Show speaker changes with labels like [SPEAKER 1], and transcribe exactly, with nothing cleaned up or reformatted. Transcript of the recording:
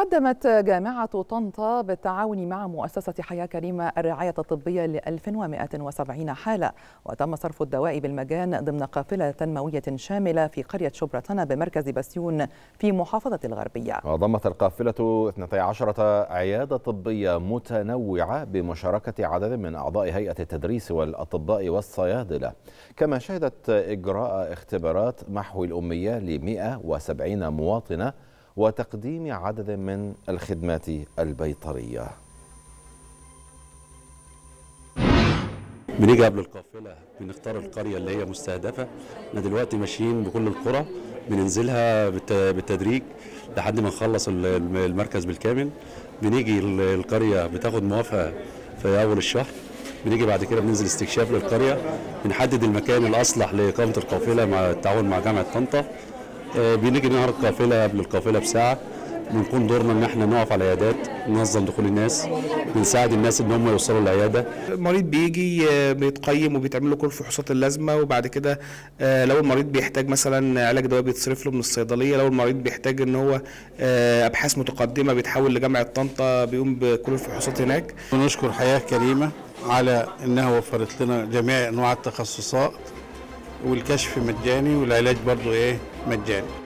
[SPEAKER 1] قدمت جامعة طنطا بالتعاون مع مؤسسة حياة كريمة الرعاية الطبية ل ألف ومئة وسبعين حالة، وتم صرف الدواء بالمجان ضمن قافلة تنموية شاملة في قرية شبرتنا بمركز بسيون في محافظة الغربية.
[SPEAKER 2] وضمت القافلة اثنتي عشرة عيادة طبية متنوعة بمشاركة عدد من أعضاء هيئة التدريس والأطباء والصيادلة، كما شهدت إجراء اختبارات محو الأمية ل مئة وسبعين مواطنة وتقديم عدد من الخدمات البيطرية.
[SPEAKER 3] بنيجي قبل القافلة بنختار القرية اللي هي مستهدفة. احنا دلوقتي ماشيين بكل القرى بننزلها بالتدريج لحد ما نخلص المركز بالكامل. بنيجي القرية بتاخد موافقة في أول الشهر، بنيجي بعد كده بننزل استكشاف للقرية، بنحدد المكان الأصلح لإقامة القافلة مع التعاون مع جامعة طنطا. بنيجي نهار القافلة قبل القافلة بساعة، بنكون دورنا ان احنا نقف على العيادات، ننظم دخول الناس، بنساعد الناس ان هم يوصلوا العياده.
[SPEAKER 4] المريض بيجي بيتقيم وبيتعمل له كل الفحوصات اللازمه، وبعد كده لو المريض بيحتاج مثلا علاج دواء بيتصرف له من الصيدليه، لو المريض بيحتاج ان هو ابحاث متقدمه بيتحول لجامعه طنطا بيقوم بكل الفحوصات هناك.
[SPEAKER 5] ونشكر حياه كريمه على انها وفرت لنا جميع انواع التخصصات والكشف مجاني والعلاج برضه ايه مجاني.